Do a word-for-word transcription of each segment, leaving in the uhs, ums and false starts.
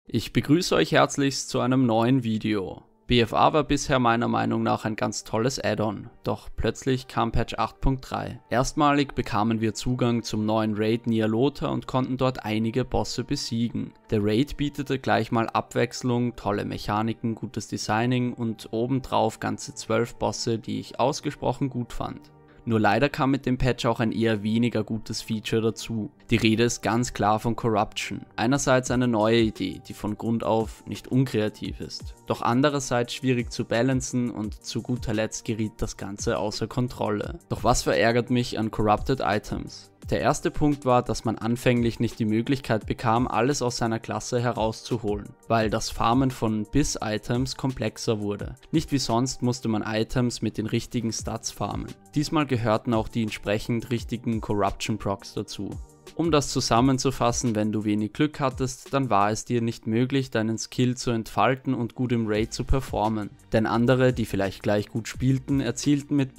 Ich begrüße euch herzlichst zu einem neuen Video. B F A war bisher meiner Meinung nach ein ganz tolles Add-on, doch plötzlich kam Patch acht Punkt drei. Erstmalig bekamen wir Zugang zum neuen Raid Nyalotha und konnten dort einige Bosse besiegen. Der Raid bietete gleich mal Abwechslung, tolle Mechaniken, gutes Designing und obendrauf ganze zwölf Bosse, die ich ausgesprochen gut fand. Nur leider kam mit dem Patch auch ein eher weniger gutes Feature dazu. Die Rede ist ganz klar von Corruption. Einerseits eine neue Idee, die von Grund auf nicht unkreativ ist, doch andererseits schwierig zu balancen und zu guter Letzt geriet das Ganze außer Kontrolle. Doch was verärgert mich an Corrupted Items? Der erste Punkt war, dass man anfänglich nicht die Möglichkeit bekam, alles aus seiner Klasse herauszuholen, weil das Farmen von Biss-Items komplexer wurde. Nicht wie sonst musste man Items mit den richtigen Stats farmen. Diesmal gehörten auch die entsprechend richtigen Corruption-Procs dazu. Um das zusammenzufassen, wenn du wenig Glück hattest, dann war es dir nicht möglich, deinen Skill zu entfalten und gut im Raid zu performen. Denn andere, die vielleicht gleich gut spielten, erzielten mit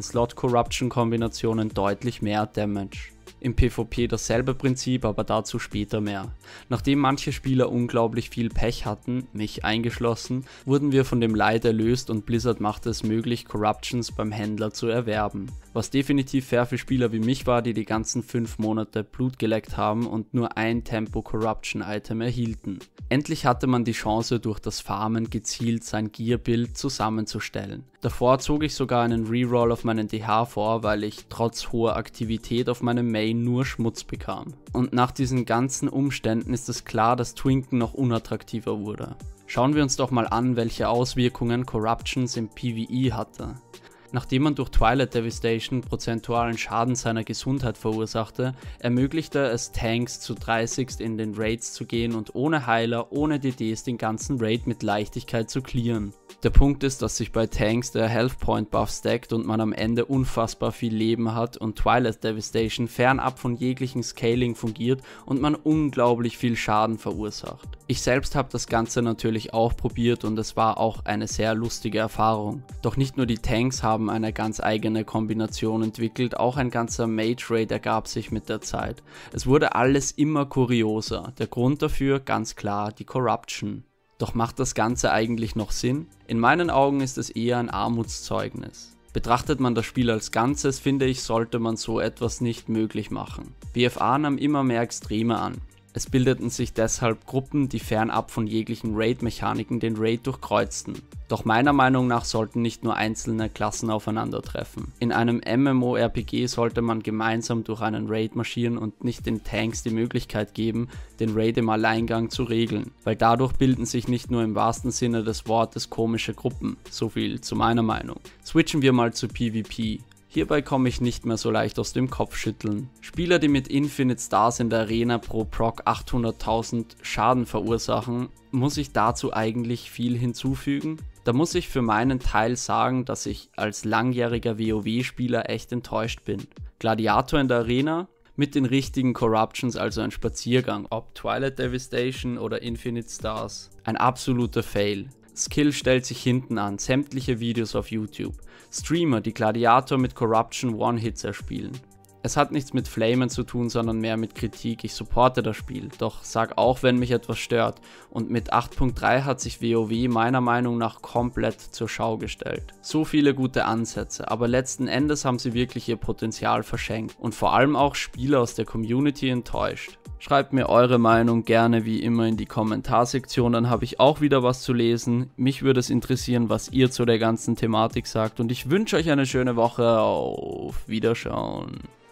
Best-in-Slot-Corruption-Kombinationen deutlich mehr Damage. Im PvP dasselbe Prinzip, aber dazu später mehr. Nachdem manche Spieler unglaublich viel Pech hatten, mich eingeschlossen, wurden wir von dem Leid erlöst und Blizzard machte es möglich, Corruptions beim Händler zu erwerben. Was definitiv fair für Spieler wie mich war, die die ganzen fünf Monate Blut geleckt haben und nur ein Tempo Corruption Item erhielten. Endlich hatte man die Chance, durch das Farmen gezielt sein Gear-Bild zusammenzustellen. Davor zog ich sogar einen Reroll auf meinen D H vor, weil ich trotz hoher Aktivität auf meinem Main nur Schmutz bekam. Und nach diesen ganzen Umständen ist es klar, dass Twinken noch unattraktiver wurde. Schauen wir uns doch mal an, welche Auswirkungen Corruptions im PvE hatte. Nachdem man durch Twilight Devastation prozentualen Schaden seiner Gesundheit verursachte, ermöglichte es Tanks zu dreißig in den Raids zu gehen und ohne Heiler, ohne D Ds den ganzen Raid mit Leichtigkeit zu clearen. Der Punkt ist, dass sich bei Tanks der Health Point Buff stackt und man am Ende unfassbar viel Leben hat und Twilight Devastation fernab von jeglichem Scaling fungiert und man unglaublich viel Schaden verursacht. Ich selbst habe das Ganze natürlich auch probiert und es war auch eine sehr lustige Erfahrung. Doch nicht nur die Tanks haben eine ganz eigene Kombination entwickelt, auch ein ganzer Mage Raid ergab sich mit der Zeit. Es wurde alles immer kurioser. Der Grund dafür ganz klar die Corruption. Doch macht das Ganze eigentlich noch Sinn? In meinen Augen ist es eher ein Armutszeugnis. Betrachtet man das Spiel als Ganzes, finde ich, sollte man so etwas nicht möglich machen. B F A nahm immer mehr Extreme an. Es bildeten sich deshalb Gruppen, die fernab von jeglichen Raid-Mechaniken den Raid durchkreuzten. Doch meiner Meinung nach sollten nicht nur einzelne Klassen aufeinandertreffen. In einem MMORPG sollte man gemeinsam durch einen Raid marschieren und nicht den Tanks die Möglichkeit geben, den Raid im Alleingang zu regeln, weil dadurch bilden sich nicht nur im wahrsten Sinne des Wortes komische Gruppen. So viel zu meiner Meinung. Switchen wir mal zu PvP. Hierbei komme ich nicht mehr so leicht aus dem Kopfschütteln. Spieler, die mit Infinite Stars in der Arena pro Proc achthunderttausend Schaden verursachen, muss ich dazu eigentlich viel hinzufügen? Da muss ich für meinen Teil sagen, dass ich als langjähriger WoW-Spieler echt enttäuscht bin. Gladiator in der Arena? Mit den richtigen Corruptions also ein Spaziergang, ob Twilight Devastation oder Infinite Stars. Ein absoluter Fail. Skill stellt sich hinten an, sämtliche Videos auf YouTube. Streamer, die Gladiator mit Corruption One-Hits erspielen. Es hat nichts mit Flamen zu tun, sondern mehr mit Kritik. Ich supporte das Spiel, doch sag auch, wenn mich etwas stört. Und mit acht Punkt drei hat sich WoW meiner Meinung nach komplett zur Schau gestellt. So viele gute Ansätze, aber letzten Endes haben sie wirklich ihr Potenzial verschenkt. Und vor allem auch Spieler aus der Community enttäuscht. Schreibt mir eure Meinung gerne wie immer in die Kommentarsektion, dann habe ich auch wieder was zu lesen. Mich würde es interessieren, was ihr zu der ganzen Thematik sagt und ich wünsche euch eine schöne Woche. Auf Wiederschauen.